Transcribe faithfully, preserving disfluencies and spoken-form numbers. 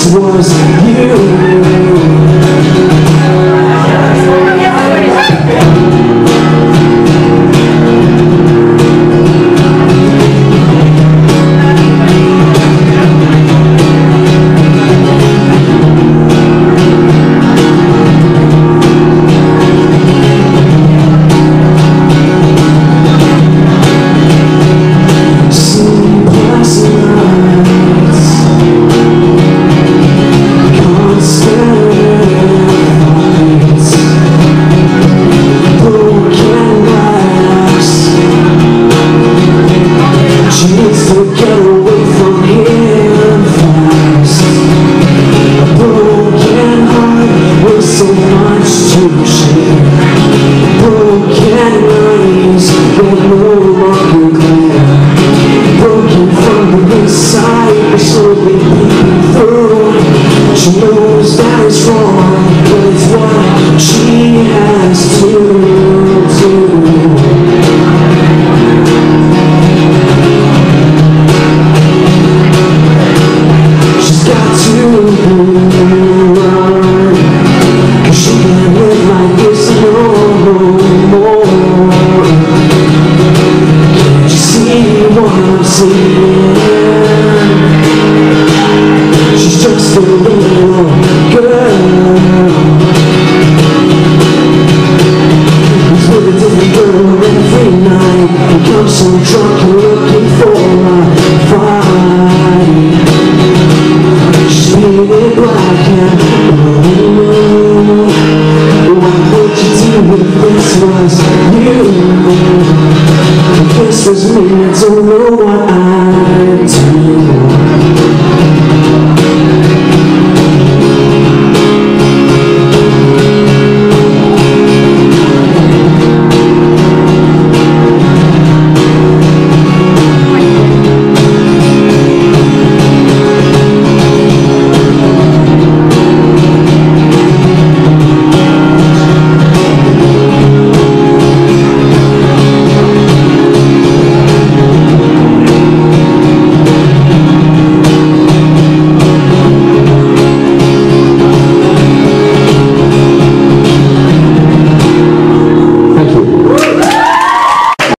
was Sleepless nights, constant fights, broken glass. She needs to get away from him fast. A broken heart with so much to share. Broken eyes that no longer glare. Broken from the inside, but slowly peeking through. She knows that it's wrong, but it's what she has to do. She's got to run, 'cause she can't live like this no more. Can't you see what I'm seeing? She's just a little girl who's with a different girl every night. Becomes so drunk and looking for a fight. She's painted black and blue. What would you do if this was you? If this was me, it's alright.